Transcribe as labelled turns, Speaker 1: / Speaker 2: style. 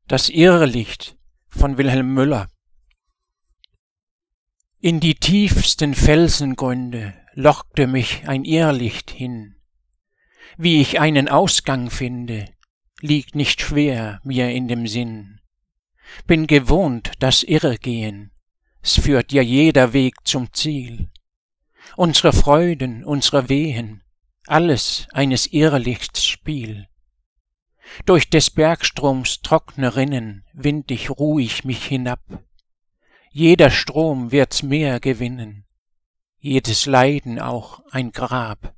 Speaker 1: Das Irrlicht von Wilhelm Müller. In die tiefsten Felsengründe lockte mich ein Irrlicht hin. Wie ich einen Ausgang finde, liegt nicht schwer mir in dem Sinn. Bin gewohnt das Irregehen, es führt ja jeder Weg zum Ziel. Unsere Freuden, unsere Wehen, alles eines Irrlichts Spiel. Durch des Bergstroms trockne Rinnen wind ich ruhig mich hinab. Jeder Strom wird's Meer gewinnen, jedes Leiden auch ein Grab.